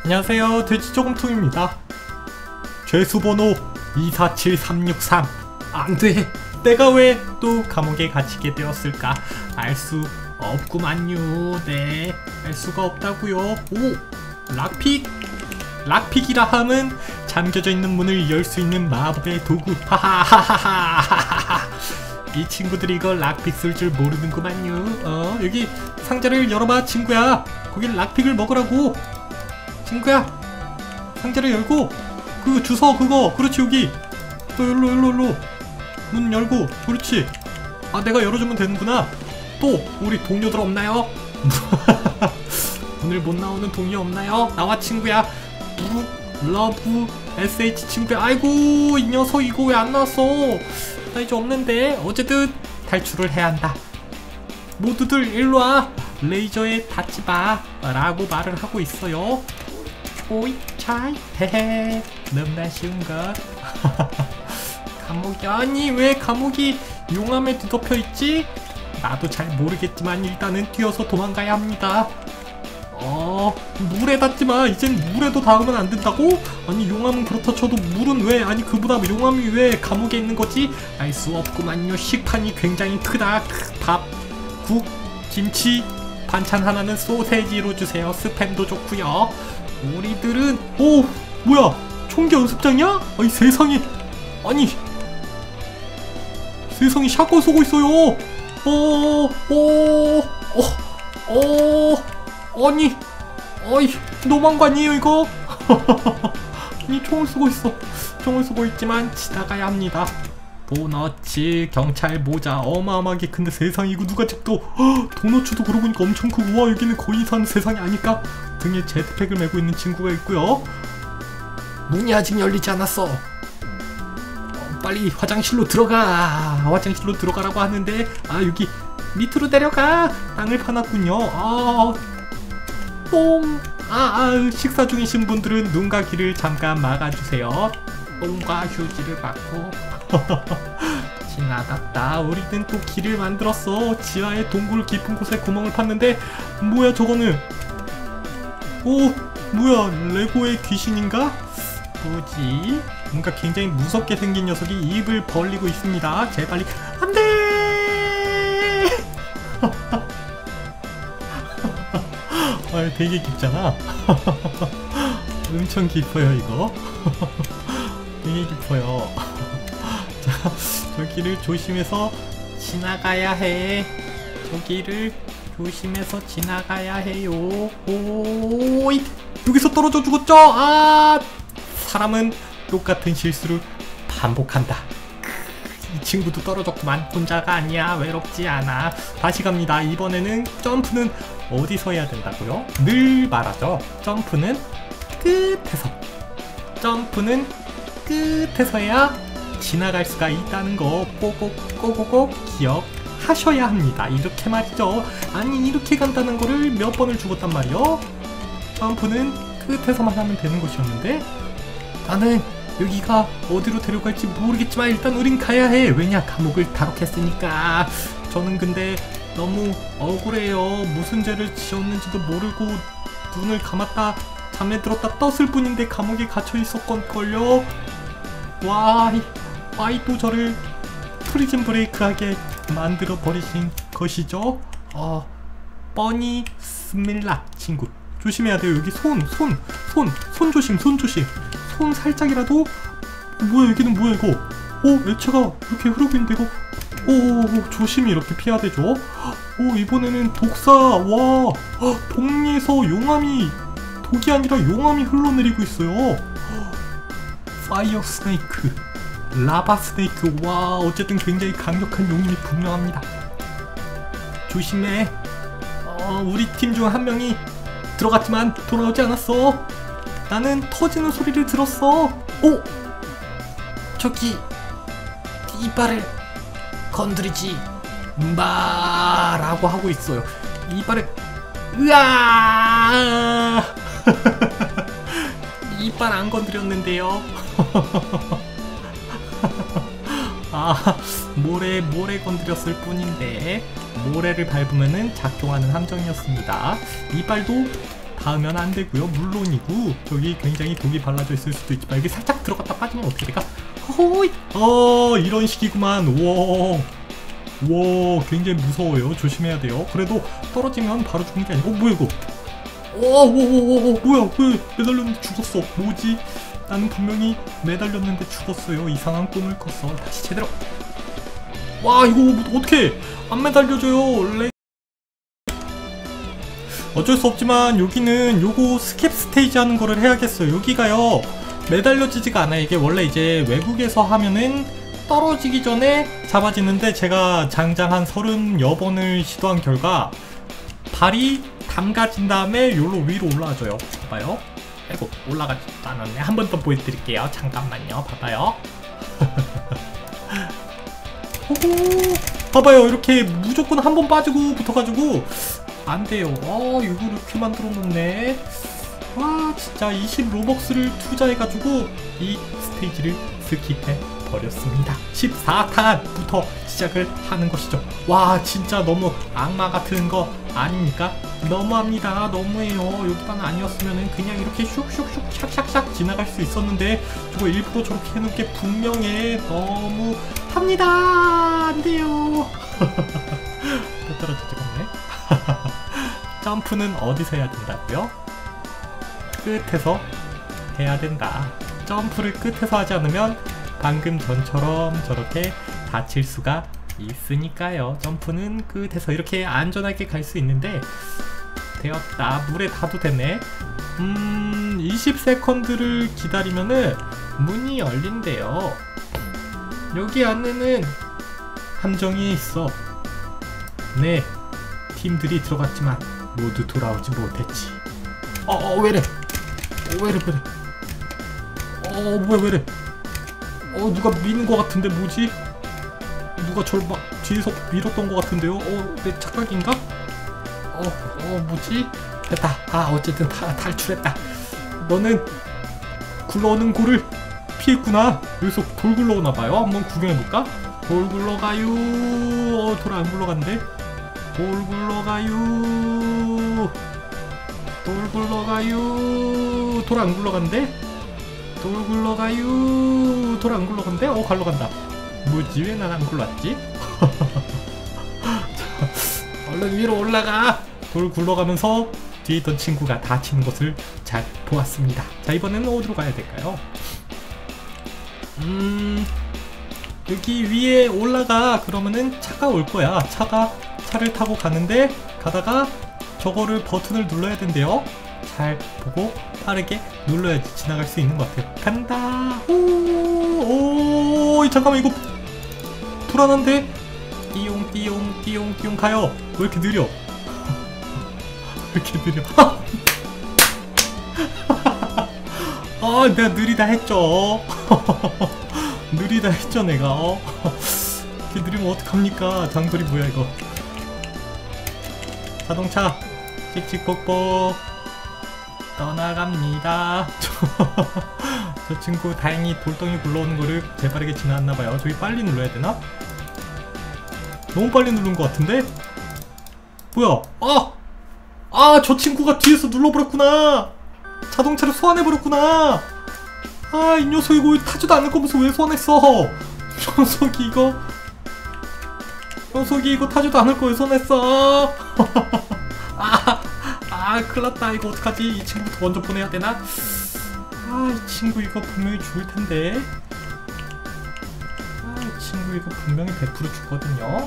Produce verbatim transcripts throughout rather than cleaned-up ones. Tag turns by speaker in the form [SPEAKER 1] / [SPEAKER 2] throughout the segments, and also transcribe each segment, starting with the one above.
[SPEAKER 1] 안녕하세요, 돼지저금통입니다. 죄수번호 이사칠삼육삼. 안돼, 내가 왜 또 감옥에 갇히게 되었을까? 알 수 없구만요. 네, 알 수가 없다고요. 오! 락픽! 락픽이라 함은 잠겨져 있는 문을 열 수 있는 마법의 도구. 하하하하하하하. 이 친구들이 이거 락픽 쓸 줄 모르는구만요. 어, 여기 상자를 열어봐, 친구야. 거길 락픽을 먹으라고. 친구야, 상자를 열고 그 주워 그거. 그렇지, 여기 또 열로 열로 열로 문 열고. 그렇지. 아, 내가 열어주면 되는구나. 또 우리 동료들 없나요? 오늘 못 나오는 동료 없나요? 나와, 친구야. 부 러브 에스에이치 친구야. 아이고, 이 녀석 이거 왜 안 나왔어? 나 이제 없는데. 어쨌든 탈출을 해야 한다. 모두들 일로와. 레이저에 닿지 마 라고 말을 하고 있어요. 오이 차이 헤헤. 너무나 쉬운걸. 감옥이, 아니 왜 감옥이 용암에 뒤덮여 있지? 나도 잘 모르겠지만 일단은 뛰어서 도망가야 합니다. 어, 물에 닿지마. 이젠 물에도 닿으면 안 된다고? 아니 용암은 그렇다 쳐도 물은 왜, 아니 그보다 용암이 왜 감옥에 있는 거지? 알 수 없구만요. 식판이 굉장히 크다. 밥, 국, 김치, 반찬 하나는 소세지로 주세요. 스팸도 좋고요. 우리들은, 오, 뭐야, 총기 연습장이야? 아니 세상에, 아니 세상에 샷건 쏘고 있어요. 어, 어, 어, 어, 아니, 어이, 너무한 거 아니에요 이거? 아니 총을 쏘고 있어. 총을 쏘고 있지만 지나가야 합니다. 도너츠, 경찰 모자 어마어마하게 큰데 세상에 이거 누가 찍도. 도너츠도 그러고 보니까 엄청 크고, 와 여기는 거의 산 세상이 아닐까? 등에 제트팩을 메고 있는 친구가 있고요. 문이 아직 열리지 않았어. 어, 빨리 화장실로 들어가. 화장실로 들어가라고 하는데, 아 여기 밑으로 내려가. 땅을 파놨군요. 아, 똥. 아, 아, 식사 중이신 분들은 눈과 귀를 잠깐 막아주세요. 똥과 휴지를 받고. 지나갔다. 우리는 또 길을 만들었어. 지하의 동굴 깊은 곳에 구멍을 팠는데, 뭐야 저거는? 오, 뭐야, 레고의 귀신인가? 뭐지? 뭔가 굉장히 무섭게 생긴 녀석이 입을 벌리고 있습니다. 제발, 안돼. 아, 되게 깊잖아. 엄청 깊어요 이거. 되게 깊어요. 자, 저기를 조심해서 지나가야 해. 저기를 조심해서 지나가야 해요. 오이, 여기서 떨어져 죽었죠? 아, 사람은 똑같은 실수를 반복한다. 이 친구도 떨어졌구만. 혼자가 아니야. 외롭지 않아. 다시 갑니다. 이번에는 점프는 어디서 해야 된다고요? 늘 말하죠. 점프는 끝에서. 점프는 끝에서 해야 지나갈 수가 있다는 거 꼭꼭 꼭꼭 기억하셔야 합니다. 이렇게 말이죠. 아니 이렇게 간다는 거를 몇 번을 죽었단 말이요. 점프는 끝에서만 하면 되는 것이었는데, 나는 여기가 어디로 데려갈지 모르겠지만 일단 우린 가야 해. 왜냐, 감옥을 탈옥했으니까. 저는 근데 너무 억울해요. 무슨 죄를 지었는지도 모르고 눈을 감았다 잠에 들었다 떴을 뿐인데 감옥에 갇혀 있었건걸요. 와이, 와이 또 저를 프리즌 브레이크하게 만들어 버리신 것이죠. 어, 뻔히 스밀라 친구 조심해야 돼요. 여기 손, 손, 손, 손 조심, 손 조심. 손 살짝이라도. 뭐야, 여기는 뭐야 이거? 오, 액체가 이렇게 흐르고 있는데 이거. 오, 조심히 이렇게 피해야 되죠. 오, 이번에는 독사. 와, 동리에서 용암이, 독이 아니라 용암이 흘러내리고 있어요. 파이어 스네이크, 라바 스네이크. 와, 어쨌든 굉장히 강력한 용임이 분명합니다. 조심해. 어, 우리 팀 중 한 명이 들어갔지만 돌아오지 않았어. 나는 터지는 소리를 들었어. 오! 저기 이빨을 건드리지 마 라고 하고 있어요. 이빨을, 으아. 이빨 안 건드렸는데요. 아, 모래 모래 건드렸을 뿐인데 모래를 밟으면은 작동하는 함정이었습니다. 이빨도 닿으면 안 되고요. 물론이고 저기 굉장히 독이 발라져 있을 수도 있지만 여기 살짝 들어갔다 빠지면 어떻게 될까? 호이! 어 이런 식이구만. 우와 우와 굉장히 무서워요. 조심해야 돼요. 그래도 떨어지면 바로 죽는 게 아니고. 어 뭐야 이거? 오오오오 뭐야 왜 매달렸는데 죽었어. 뭐지? 나는 분명히 매달렸는데 죽었어요. 이상한 꿈을 꿨어. 다시 제대로. 와 이거 어떻게 안 매달려줘요. 레... 어쩔 수 없지만 여기는 요거 스캡 스테이지 하는 거를 해야겠어요. 여기가요 매달려지지가 않아요. 이게 원래 이제 외국에서 하면은 떨어지기 전에 잡아지는데 제가 장장 한 서른여 번을 시도한 결과 발이 담가진 다음에 요로 위로 올라와줘요. 봐봐요. 아이고 올라가지도 않았네. 한 번 더 보여드릴게요. 잠깐만요. 봐봐요. 호호 봐봐요. 이렇게 무조건 한 번 빠지고 붙어가지고 안돼요. 어 이거 이렇게 만들어 놓네. 와 진짜 이십 로벅스를 투자해가지고 이 스테이지를 스킵해 버렸습니다. 십사 탄부터 시작을 하는 것이죠. 와 진짜 너무 악마 같은 거 아닙니까? 너무합니다. 너무해요. 여기만 아니었으면 그냥 이렇게 슉슉슉 샥샥샥 지나갈 수 있었는데 저거 일부러 저렇게 해놓은 게 분명해. 너무 합니다. 안돼요. 또 떨어지지 않네. 점프는 어디서 해야 된다고요? 끝에서 해야 된다. 점프를 끝에서 하지 않으면 방금 전처럼 저렇게 다칠 수가 있으니까요. 점프는 끝에서 이렇게 안전하게 갈 수 있는데 되었다. 물에 닿아도 되네. 음... 이십 세컨드를 기다리면은 문이 열린대요. 여기 안에는 함정이 있어. 네, 팀들이 들어갔지만 모두 돌아오지 못했지. 어어 왜래? 어, 왜래 왜래? 어 뭐야 왜래? 어 누가 미는 것 같은데 뭐지? 누가 저를 막 뒤에서 밀었던 것 같은데요? 어 내 착각인가? 어 어 뭐지? 됐다. 아 어쨌든 다 탈출했다. 너는 굴러오는 골을 피했구나. 여기서 돌 굴러오나봐요. 한번 구경해볼까? 돌 굴러가요. 어 돌 안 굴러간대. 돌 굴러가요. 돌 굴러가요. 돌 안 굴러간대? 돌 굴러가요. 돌 안 굴러간대? 어 갈러간다. 뭐지 왜 난 안 굴러왔지? 얼른 위로 올라가. 돌 굴러가면서 뒤에 있던 친구가 다치는 것을 잘 보았습니다. 자 이번에는 어디로 가야 될까요? 음... 여기 위에 올라가. 그러면은 차가 올 거야. 차가 차를 타고 가는데 가다가 저거를 버튼을 눌러야 된대요. 잘 보고 빠르게 눌러야지 지나갈 수 있는 것 같아요. 간다. 오, 오, 잠깐만 이거 불안한데? 띠용 띠용 띠용 띠용 가요. 왜 이렇게 느려? 왜 이렇게 느려? 아 내가 느리다 했죠. 느리다 했죠 내가. 어? 이렇게 느리면 어떡합니까? 장소리 뭐야 이거. 자동차 칙칙폭폭 떠나갑니다. 저 친구 다행히 돌덩이 굴러오는 거를 재빠르게 지나갔나봐요. 저기 빨리 눌러야 되나? 너무 빨리 누른 것 같은데? 뭐야? 아! 아! 저 친구가 뒤에서 눌러버렸구나! 자동차를 소환해버렸구나! 아, 이 녀석 이거 타지도 않을 거면서 왜 소환했어? 녀석이 이거 녀석이 이거 타지도 않을 거 왜 소환했어? 아! 아 큰일났다. 이거 어떡하지? 이 친구부터 먼저 보내야 되나? 아 이 친구 이거 분명히 죽을 텐데. 아 이 친구 이거 분명히 백 퍼센트 죽거든요.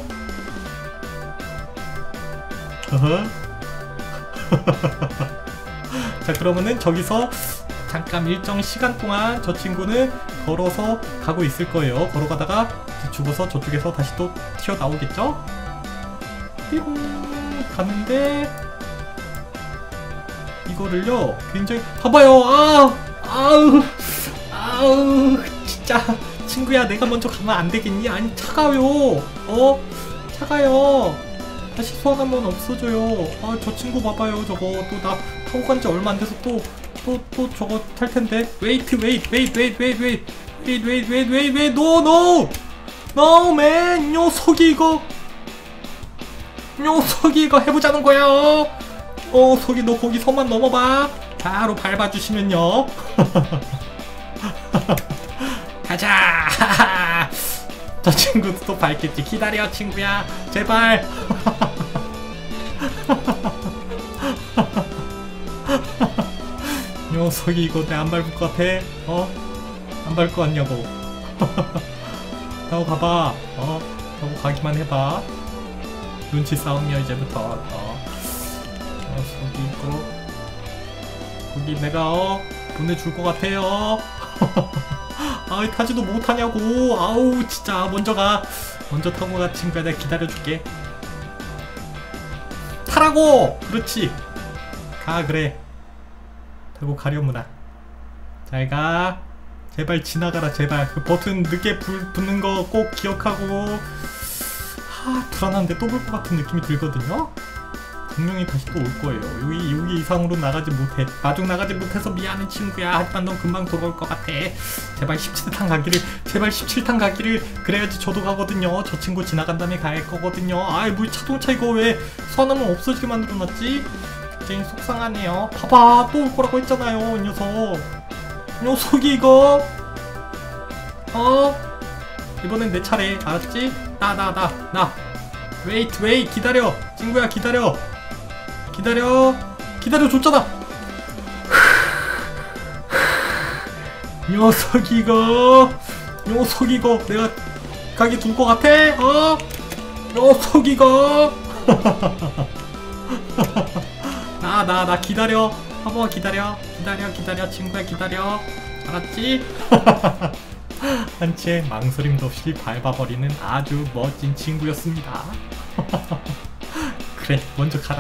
[SPEAKER 1] 자 그러면은 저기서 잠깐 일정 시간 동안 저 친구는 걸어서 가고 있을 거예요. 걸어가다가 죽어서 저쪽에서 다시 또 튀어나오겠죠? 띠용 가는데 이거를요 굉장히 봐봐요. 아 아우 아우 진짜 친구야 내가 먼저 가면 안 되겠니? 아니 차가요. 어 차가요. 다시 소환하면 없어져요. 아 저 친구 봐봐요. 저거 또 나 타고 간 지 얼마 안 돼서 또 또 또 저거 탈 텐데. 웨이트 웨이트 웨이트 웨이트 웨이트 웨이트 웨이트 웨이트 웨이트 웨이트 웨이트 노 노 노 맨 녀석이 이거 녀석이 이거 해보자는 거야. 어 속이 너 거기 선만 넘어봐. 바로 밟아주시면요. 가자. 저 친구도 또 밟겠지. 기다려 친구야 제발. 녀석이 이거 내 안 밟을 것 같아. 어? 안 밟을 것 같냐고. 타고 가봐. 어? 타고 가기만 해봐. 눈치 싸움이야 이제부터. 어? 녀석이 이거 거기 내가 어? 보내줄 것 같아요. 아이 타지도 못하냐고. 아우 진짜 먼저 가. 먼저 타고 가 친구야. 내가 기다려줄게. 타라고. 그렇지. 가 그래. 타고 가려무나. 잘가. 제발 지나가라 제발. 그 버튼 늦게 불, 붙는 거 꼭 기억하고. 하 불안한데 또 볼 것 같은 느낌이 들거든요. 분명히 다시 또 올 거예요. 여기 여기 이상으로 나가지 못해. 마중 나가지 못해서 미안해 친구야. 하지만 넌 금방 돌아올 것 같아. 제발 십칠 탄 가기를. 제발 십칠 탄 가기를. 그래야지 저도 가거든요. 저 친구 지나간 다음에 갈 거거든요. 아이 뭐 자동차 이거 왜 소환하면 없어지게 만들어놨지? 굉장히 속상하네요. 봐봐 또 올 거라고 했잖아요 이 녀석. 녀석이 이거. 어? 이번엔 내 차례. 알았지? 나 나 나 나. 웨이트 웨이트 기다려 친구야 기다려. 기다려 기다려줬잖아. 녀석이거 녀석이거 내가 가게 둘 것 같아? 어? 녀석이거. 나 나 나 기다려. 한번 기다려 기다려 기다려 친구야 기다려. 알았지? 한채 망설임도 없이 밟아버리는 아주 멋진 친구였습니다. 그래 먼저 가라.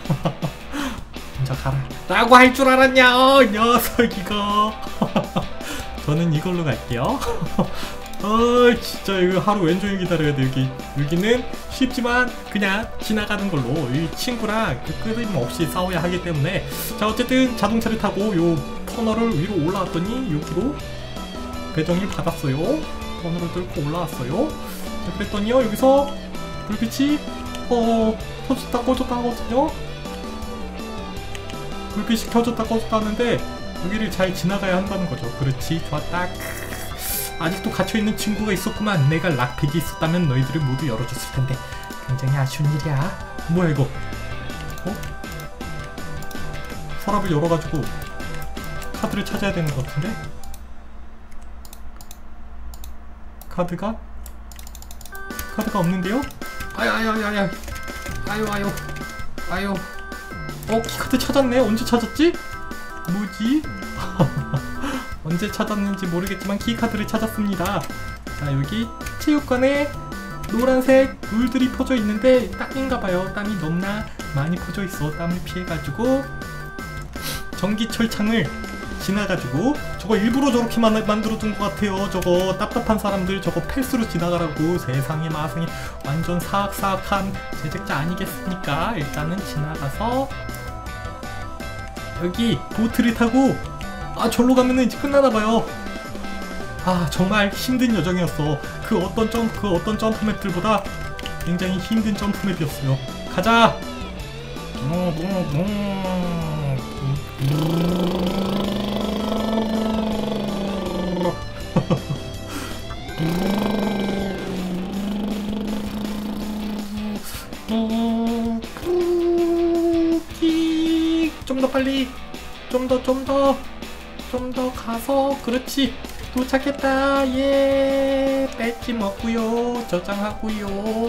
[SPEAKER 1] 먼저 가라 라고 할 줄 알았냐 어, 녀석이거. 저는 이걸로 갈게요. 어 진짜 이거 하루 왼종일 기다려야 돼. 여기 여기는 쉽지만 그냥 지나가는 걸로. 이 친구랑 그 끊임없이 싸워야 하기 때문에. 자 어쨌든 자동차를 타고 요 터널을 위로 올라왔더니 여기로 배정을 받았어요. 터널을 뚫고 올라왔어요. 자 그랬더니요 여기서 불빛이 어 켜졌다 꺼졌다 하거든요. 불빛이 켜졌다 꺼졌다 하는데 여기를 잘 지나가야 한다는 거죠. 그렇지 좋았다. 아직도 갇혀있는 친구가 있었구만. 내가 락픽이 있었다면 너희들을 모두 열어줬을 텐데. 굉장히 아쉬운 일이야. 뭐야 이거. 어? 서랍을 열어가지고 카드를 찾아야 되는 것 같은데? 카드가? 카드가 없는데요? 아유 아유 아유 아유 아유 아유 아유. 어 키카드 찾았네. 언제 찾았지? 뭐지? 언제 찾았는지 모르겠지만 키카드를 찾았습니다. 자 여기 체육관에 노란색 물들이 퍼져 있는데 땀인가봐요. 땀이 너무나 많이 퍼져 있어. 땀을 피해가지고 전기철창을 지나가지고 저거 일부러 저렇게 만, 만들어둔 것 같아요. 저거 답답한 사람들 저거 펠스로 지나가라고. 세상에 마상에 완전 사악사악한 제작자 아니겠습니까? 일단은 지나가서 여기 보트를 타고 아 절로 가면은 이제 끝나나봐요. 아 정말 힘든 여정이었어. 그 어떤 점프 그 어떤 점프맵들보다 굉장히 힘든 점프맵이었어요. 가자. 좀 더 빨리. 좀 더 좀 더 좀 더 가서. 그렇지 도착했다. 예 배지 먹고요 저장하고요.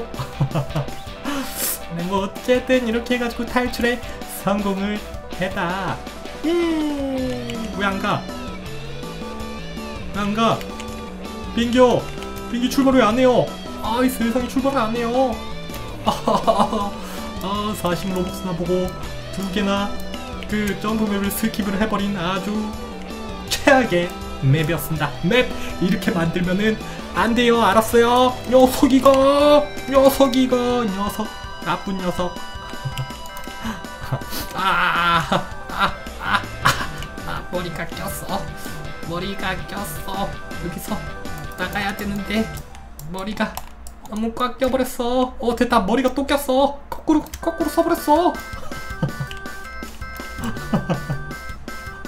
[SPEAKER 1] 네, 뭐 어쨌든 이렇게 해가지고 탈출에 성공을 했다. 예 왜 안가? 왜 안가? 비행기요 비행기 출발 왜 안해요? 아이 세상에 출발을 안해요. 아 사십 로벅스나 보고 두 개나 그 점프맵을 스킵을 해버린 아주 최악의 맵이었습니다. 맵 이렇게 만들면은 안 돼요. 알았어요? 녀석이가 녀석이가 녀석 나쁜 녀석. 아, 아, 아, 아, 아, 머리가 꼈어. 머리가 꼈어. 여기서 나가야 되는데 머리가 너무 꽉 껴버렸어. 어 됐다. 머리가 또 꼈어. 거꾸로 거꾸로 서버렸어.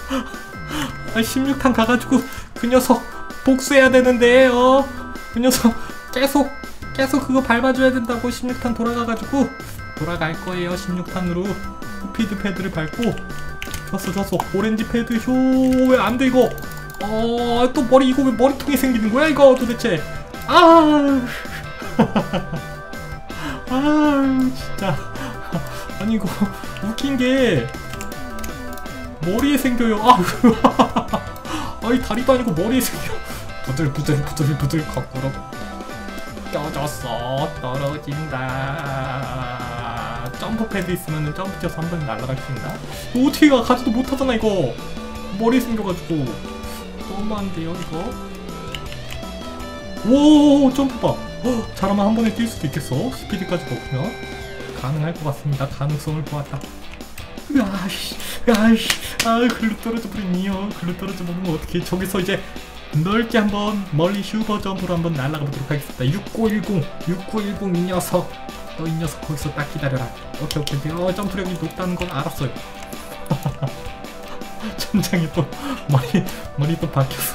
[SPEAKER 1] 아, 십육 탄 가가지고 그 녀석 복수해야 되는데 어? 그 녀석 계속 계속 그거 밟아줘야 된다고. 십육 탄 돌아가가지고 돌아갈 거예요. 십육 탄으로 스피드 패드를 밟고. 졌어 졌어. 오렌지 패드 효. 왜 안 돼 이거. 어, 또 머리 이거 왜 머리통이 생기는 거야 이거 도대체. 아, 아 진짜. 아니 이거 웃긴 게 머리에 생겨요. 아, 아니 다리도 아니고 머리에 생겨. 부들부들 부들부들 거꾸로 껴졌어. 떨어진다. 점프 패드 있으면은 점프 뛰어서 한 번에 날아갈 수 있나? 어떻게 가? 가지도 못하잖아 이거. 머리에 생겨가지고. 너무 안 돼요 이거. 오, 점프 봐. 허, 잘하면 한 번에 뛸 수도 있겠어. 스피드까지 높으면 가능할 것 같습니다. 가능성을 보았다. 야이씨, 야이씨, 아, 글로 떨어져 버리니요. 글로 떨어져 버리면 어떻게? 저기서 이제 넓게 한번 멀리 슈퍼 점프로 한번 날아가 보도록 하겠습니다. 육구일공, 육구일공 이 녀석. 너 이 녀석 거기서 딱 기다려라. 오케이 오케이 오케이. 어, 점프력이 높다는 건 알았어요. 천장이 또 머리 머리 또 박혔어.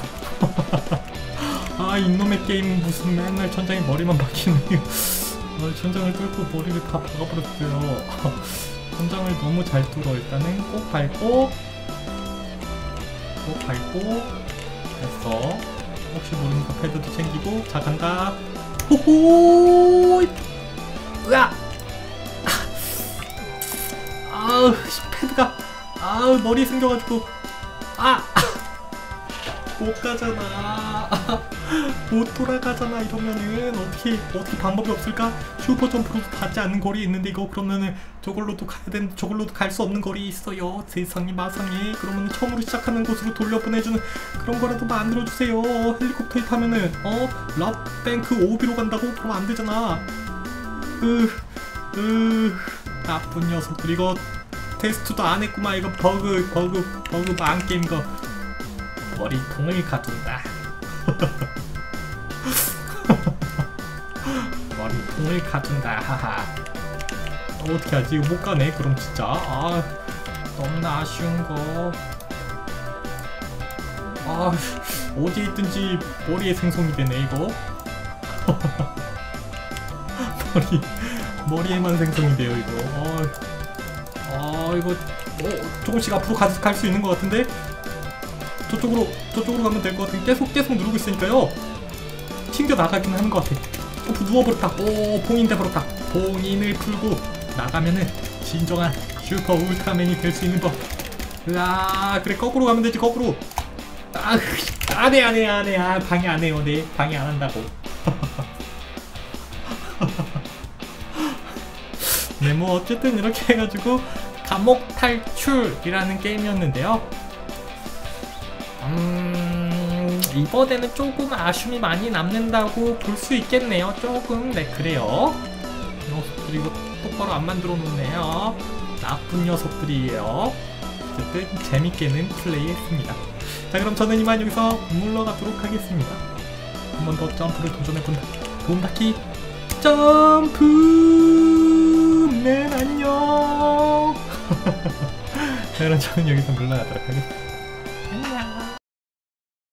[SPEAKER 1] 아, 이놈의 게임 무슨 맨날 천장에 머리만 박히네요. 어, 천장을 뚫고 머리를 다 박아버렸어요. 천장을 너무 잘 뚫어. 일단은 꼭 밟고 꼭 밟고 됐어. 혹시 모르니까 패드도 챙기고. 자, 간다. 호호. 으아. 아우, 패드가 아우 머리에 생겨가지고 아 못 가잖아. 못 돌아가잖아. 이러면은 어떻게 어떻게 방법이 없을까? 슈퍼 점프로도 닿지 않는 거리 있는데 이거 그러면은 저걸로도 가야 되는 저걸로도 갈 수 없는 거리 있어요. 세상에 마상에. 그러면 처음으로 시작하는 곳으로 돌려보내주는 그런 거라도 만들어 주세요. 헬리콥터에 타면은 어 랍뱅크 오비로 간다고? 그럼 안 되잖아. 으, 으, 나쁜 녀석들. 이거 테스트도 안 했구만. 이거 버그 버그 버그 망 게임 거. 머리통을 가둔다. 머리통을 가둔다. 하하. 어떻게 하지? 이거 못 가네. 그럼 진짜. 아, 너무나 아쉬운 거. 아, 어디에 있든지 머리에 생성이 되네 이거. 머리 머리에만 생성이 돼요 이거. 어, 어 이거 어, 조금씩 앞으로 갈 수 있는 것 같은데. 저쪽으로 저쪽으로 가면 될 것 같은. 계속 계속 누르고 있으니까요. 튕겨 나가긴 하는 것 같아. 어, 누워버렸다. 오, 봉인 돼버렸다. 봉인을 풀고 나가면은 진정한 슈퍼 울트라맨이 될 수 있는 법. 으아, 그래 거꾸로 가면 되지. 거꾸로. 아, 안해 안해 안해. 아, 방해 안 해요. 네, 방해 안 한다고. 네, 뭐 어쨌든 이렇게 해가지고 감옥 탈출이라는 게임이었는데요. 음, 이번에는 조금 아쉬움이 많이 남는다고 볼 수 있겠네요. 조금. 네, 그래요. 녀석들이 이거 똑바로 안 만들어 놓네요. 나쁜 녀석들이에요. 어쨌든 재밌게는 플레이했습니다. 자, 그럼 저는 이만 여기서 물러가도록 하겠습니다. 한 번 더 점프를 도전해본다. 돔다키 점프맨 안녕. 자, 그럼 저는 여기서 물러가도록 하겠습니다.